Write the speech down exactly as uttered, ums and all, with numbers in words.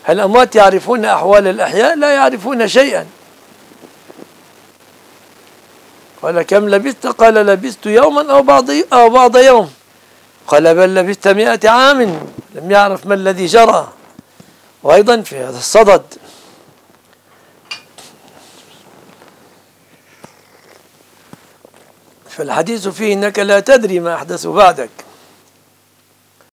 الأموات يعرفون أحوال الأحياء؟ لا يعرفون شيئا. قال كم لبثت؟ قال لبثت يوما أو بعض أو بعض يوم. قال بل لبثت مئة عام. لم يعرف ما الذي جرى. وأيضا في هذا الصدد فالحديث فيه إنك لا تدري ما أحدث بعدك.